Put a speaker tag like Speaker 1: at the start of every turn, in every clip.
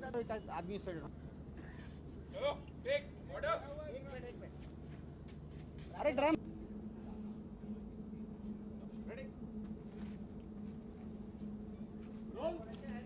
Speaker 1: आदमी
Speaker 2: चलो take order.
Speaker 1: अरे ड्रम
Speaker 2: रेडी रोल।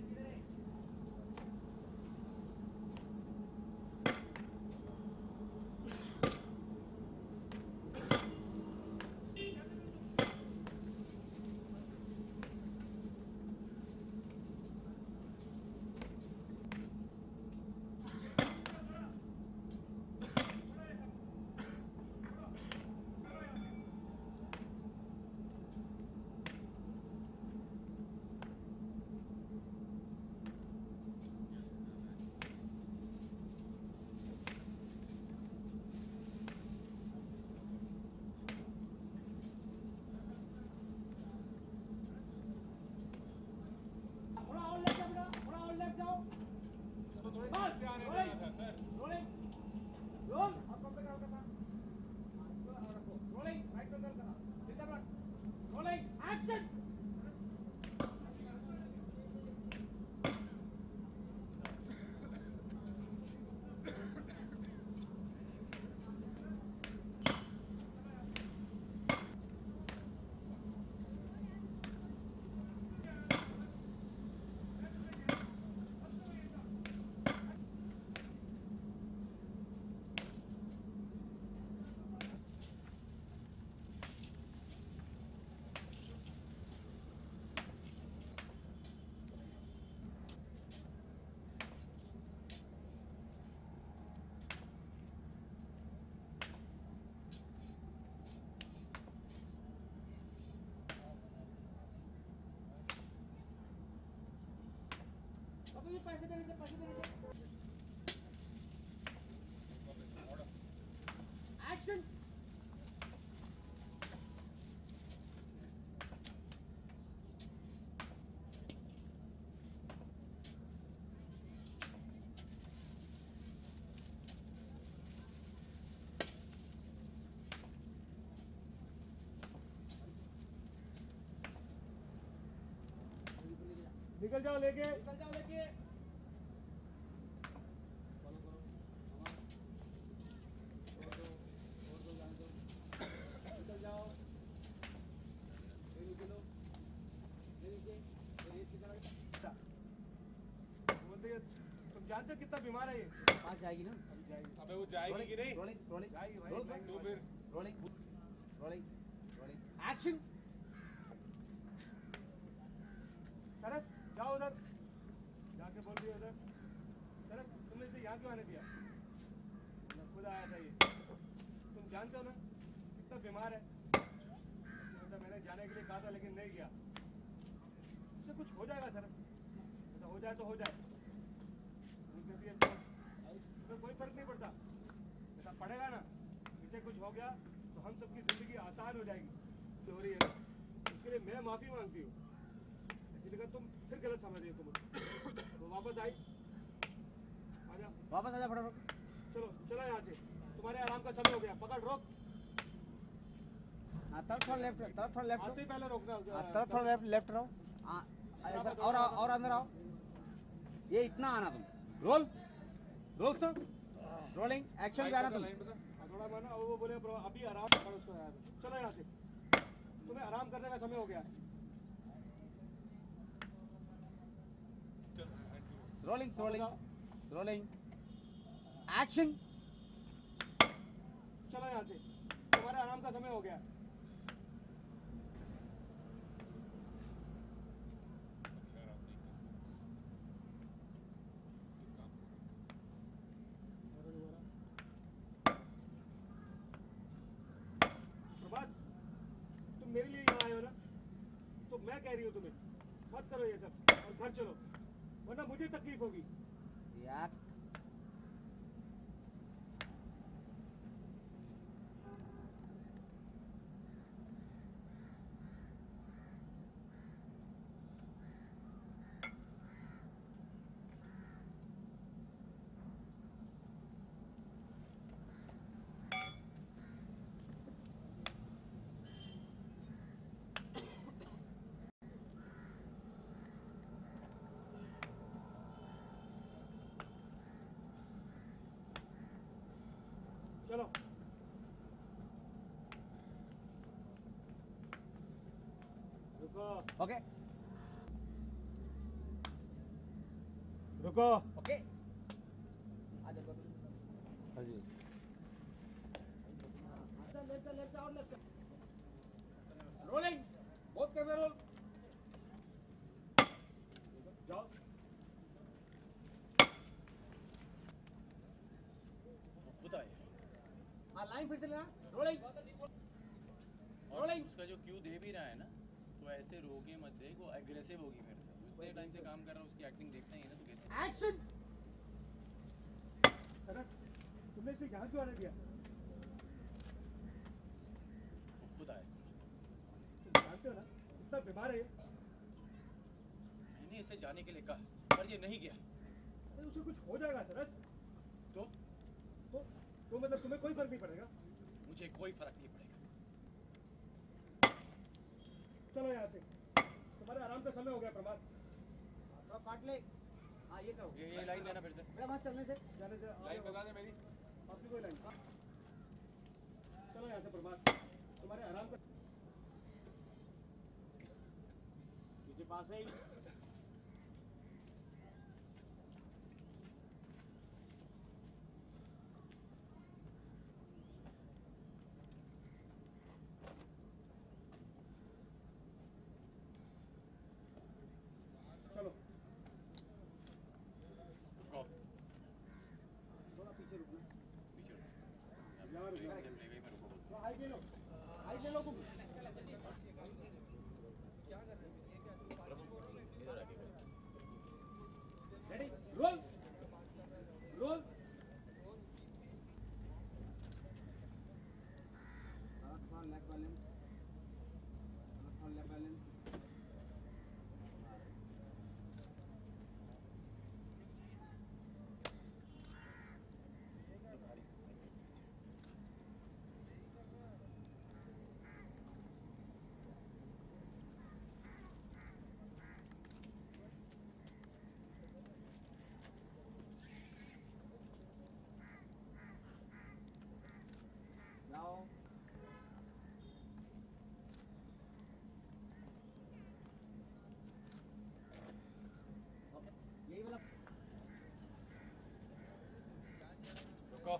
Speaker 1: पैसे देने से एक्शन।
Speaker 2: निकल जाओ लेके तुम जानते हो कितना बीमार है ये?
Speaker 1: पास जाएगी ना?
Speaker 2: अभी जाएगी। अबे वो जाएगी कि नहीं?
Speaker 1: रोलिंग
Speaker 2: जाएगी भाई। तो फिर
Speaker 1: रोलिंग एक्शन।
Speaker 2: सरस जाओ उधर जाके बोल दिया उधर। सरस तुमने इसे यहाँ क्यों आने दिया? मैं खुद आया था ये। तुम जानते हो ना कितना बीमार है? मतलब मैंने जाने के लिए कहा था लेकिन नहीं गया। इससे कुछ हो जाएगा सर, हो जाए तो हो जाए, तो कोई फर्क नहीं पड़ता। ऐसा पड़ेगा ना, इसे कुछ हो गया तो हम सबकी जिंदगी आसान हो जाएगी जो हो रही है ना, उसके लिए मैं माफी मांगती हूँ। इसलिए तुम फिर गलत समझ रही हो तुम। तो वापस आई, आजा
Speaker 1: वापस आजा फटाफट।
Speaker 2: चलो चलो यहाँ से, तुम्हारे आराम का समय हो गया। पकड़ रोक।
Speaker 1: हाँ तरफ थोड़ा लेफ्ट, तरफ थोड़ा लेफ्ट।
Speaker 2: आते ही पहले रोकना।
Speaker 1: तरफ थोड़ा लेफ्ट रहो। हाँ और अंदर आओ। ये इतना आना तुम। Role sir. रोलिंग एक्शन पे आना तुम।
Speaker 2: थोड़ा माना वो बोले अभी आराम करो उसको यार। चलो यहाँ से, तुम्हें आराम करने का समय हो गया।
Speaker 1: Rolling action.
Speaker 2: चलो यहाँ से, तुम्हारे आराम का समय हो गया। तुम मेरे लिए यहाँ आए हो ना, तो मैं कह रही हूँ तुम्हें मत करो ये सब और घर चलो, वरना मुझे तकलीफ होगी
Speaker 1: यार। ओके
Speaker 2: रुको
Speaker 1: ओके आ देखो
Speaker 3: हाँ जी
Speaker 1: लेफ्ट और left rolling both camera roll
Speaker 2: जाओ
Speaker 4: खुद आए
Speaker 1: हाँ लाइन फिर से लेना रोलिंग
Speaker 4: और
Speaker 1: रोलिंग
Speaker 4: उसका जो क्यू दे भी रहा है ना तो ऐसे रोके मत दे, वो एग्रेसिव होगी मेरे से। वो इतने टाइम से काम कर रहा है, उसकी एक्टिंग देखना ही है ना, तो कैसे
Speaker 1: एक्शन
Speaker 2: सरस तुमने इसे यहाँ क्यों आने दिया?
Speaker 4: वो खुद आए।
Speaker 2: तुम जानते हो ना कितना बीमार है ये?
Speaker 4: मैंने इसे जाने के लिए कहा पर ये नहीं गया।
Speaker 2: अरे उसे कुछ हो जाएगा सरस।
Speaker 4: तो
Speaker 2: तो मतलब तुम्हें कोई फर्क नहीं पड़ेगा?
Speaker 4: मुझे कोई फर्क नहीं पड़ेगा।
Speaker 2: चलो यहाँ से, तुम्हारे आराम का समय हो गया प्रमाद।
Speaker 1: थोड़ा काट ले हाँ ये करो
Speaker 4: ये लाइन देना फिर से।
Speaker 1: मेरा वहाँ चलने से
Speaker 2: जाने से
Speaker 4: लाइन बता दे मेरी।
Speaker 2: आपकी कोई लाइन। चलो यहाँ से प्रमाद, तुम्हारे आराम का।
Speaker 1: तुझे पास है
Speaker 2: चलो
Speaker 4: रुको,
Speaker 1: थोड़ा पीछे रुकना
Speaker 4: पीछे रुको।
Speaker 2: यहाँ रुको।
Speaker 4: एक स्टेप ले गई, मैं रुको बोलता
Speaker 1: थोड़ा हाइट ले लो तुम
Speaker 4: हूँ। इधर आके करो।
Speaker 1: Ready roll roll left balance left balance जाओ ओके यही वाला
Speaker 4: रुको,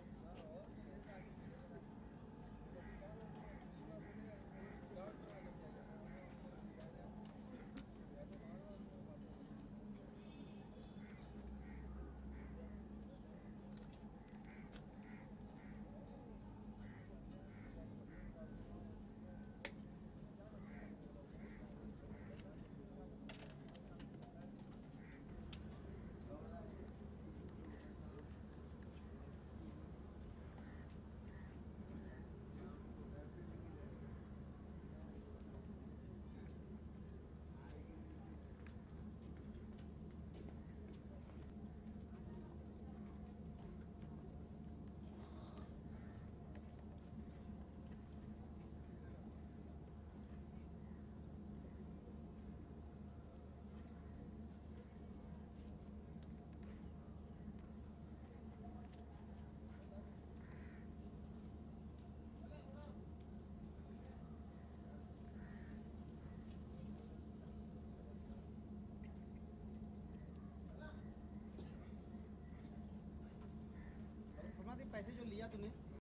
Speaker 1: पैसे जो लिया तूने